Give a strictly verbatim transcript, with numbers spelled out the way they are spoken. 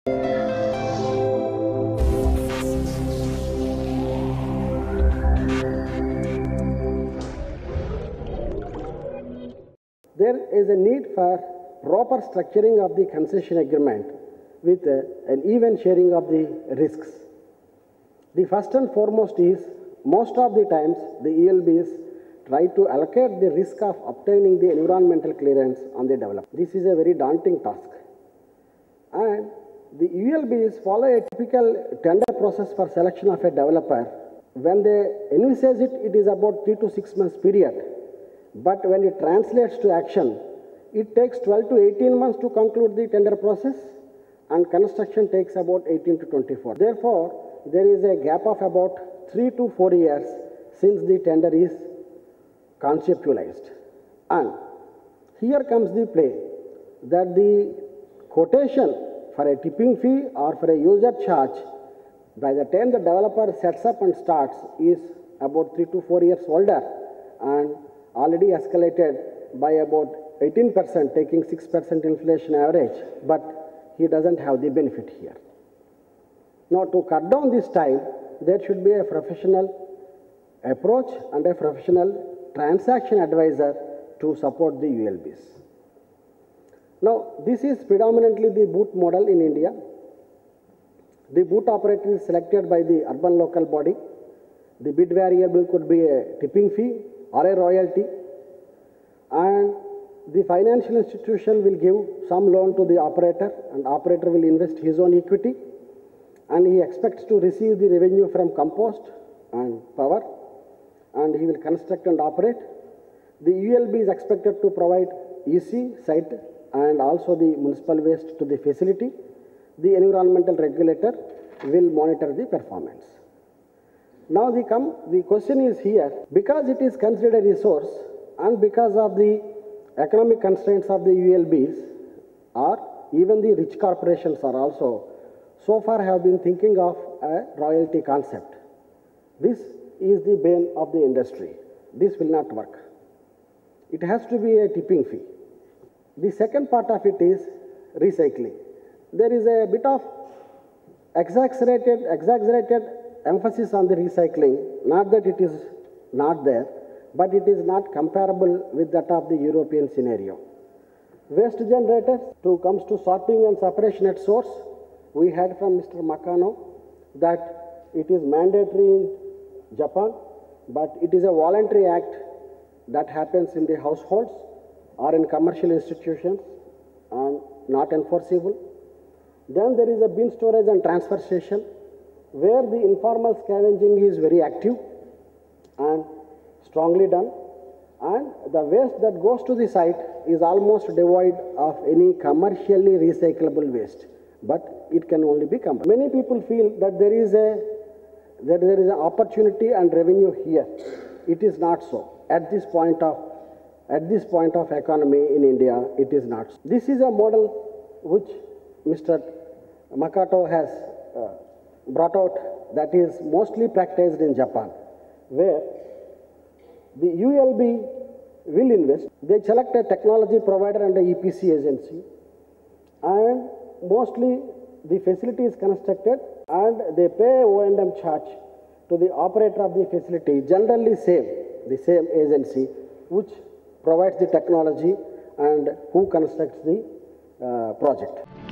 There is a need for proper structuring of the concession agreement with uh, an even sharing of the risks. The first and foremost is, most of the times the E L Bs try to allocate the risk of obtaining the environmental clearance on the developer. This is a very daunting task. And the E L Bs follow a typical tender process for selection of a developer. When they envisage it, it is about three to six months period. But when it translates to action, it takes twelve to eighteen months to conclude the tender process, and construction takes about eighteen to twenty-four. Therefore, there is a gap of about three to four years since the tender is conceptualized. And here comes the play that the quotation for a tipping fee or for a user charge, by the time the developer sets up and starts, is about three to four years older and already escalated by about eighteen percent, taking six percent inflation average, but he doesn't have the benefit here. Now, to cut down this time, there should be a professional approach and a professional transaction advisor to support the U L Bs. Now, this is predominantly the BOOT model in India. The BOOT operator is selected by the urban local body. The bid variable could be a tipping fee or a royalty, and the financial institution will give some loan to the operator, and operator will invest his own equity, and he expects to receive the revenue from compost and power, and he will construct and operate. The U L B is expected to provide E C, site, and also the municipal waste to the facility. The environmental regulator will monitor the performance. Now the, come, the question is here, because it is considered a resource and because of the economic constraints of the U L Bs, or even the rich corporations are also so far have been thinking of a royalty concept. This is the bane of the industry. This will not work. It has to be a tipping fee. The second part of it is recycling. There is a bit of exaggerated, exaggerated emphasis on the recycling, not that it is not there, but it is not comparable with that of the European scenario. Waste generators, to comes to sorting and separation at source, we had from Mister Makano that it is mandatory in Japan, but it is a voluntary act that happens in the households or in commercial institutions and not enforceable. Then there is a bin storage and transfer station, where the informal scavenging is very active and strongly done, and the waste that goes to the site is almost devoid of any commercially recyclable waste, but it can only be combined. Many people feel that there is a that there is an opportunity and revenue here. It is not so. At this point of at this point of economy in India, it is not so. This is a model which Mister Makato has uh, brought out, that is mostly practiced in Japan, where the U L B will invest. They select a technology provider and a E P C agency, and mostly the facility is constructed and they pay O and M charge to the operator of the facility, generally same, the same agency which provides the technology and who constructs the uh, project.